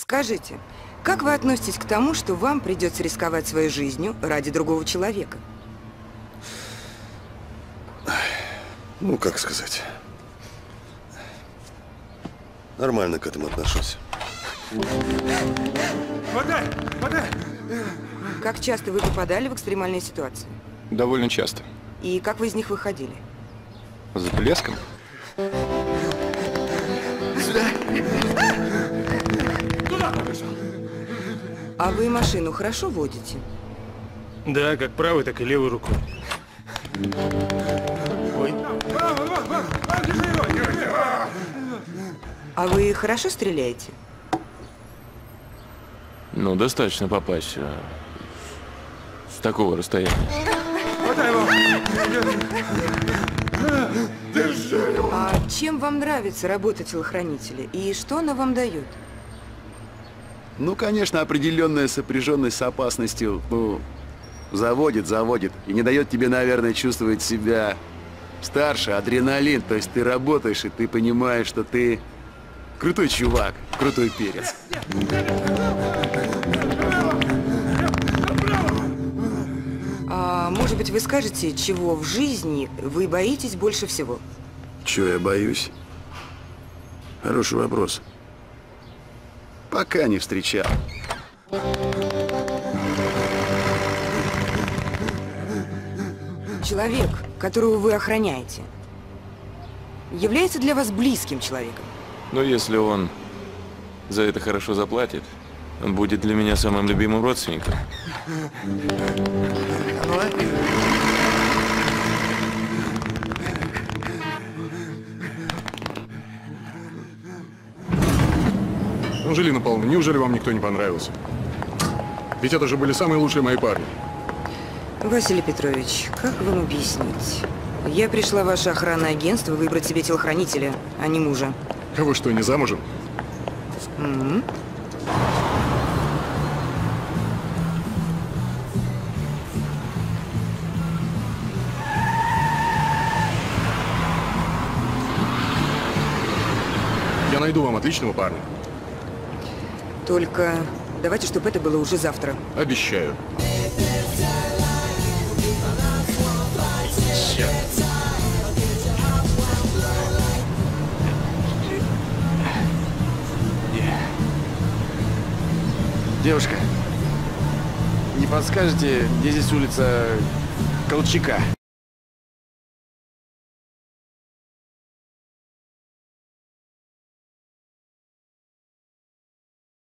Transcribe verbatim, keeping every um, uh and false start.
Скажите, как вы относитесь к тому, что вам придется рисковать своей жизнью ради другого человека? Ну, как сказать. Нормально к этому отношусь. Вода! Вода! Как часто вы попадали в экстремальные ситуации? Довольно часто. И как вы из них выходили? За блеском? Сюда! Туда побежал! А вы машину хорошо водите? Да, как правой, так и левой рукой. Ой. А вы хорошо стреляете? Ну, достаточно попасть а, с такого расстояния. Хватай его! А чем вам нравится работа телохранителя? И что она вам дает? Ну, конечно, определенная сопряженность с опасностью, ну, заводит, заводит. И не дает тебе, наверное, чувствовать себя старше, адреналин. То есть ты работаешь, и ты понимаешь, что ты крутой чувак, крутой перец. А может быть, вы скажете, чего в жизни вы боитесь больше всего? Чего я боюсь? Хороший вопрос. Пока не встречал. Человек, которого вы охраняете, является для вас близким человеком? Но если он за это хорошо заплатит, он будет для меня самым любимым родственником. Анжелина Павловна, неужели вам никто не понравился? Ведь это же были самые лучшие мои парни. Василий Петрович, как вам объяснить? Я пришла в ваше охранное агентство выбрать себе телохранителя, а не мужа. А вы что, не замужем? Угу. Я найду вам отличного парня. Только давайте, чтобы это было уже завтра. Обещаю. Девушка, не подскажете, где здесь улица Колчака?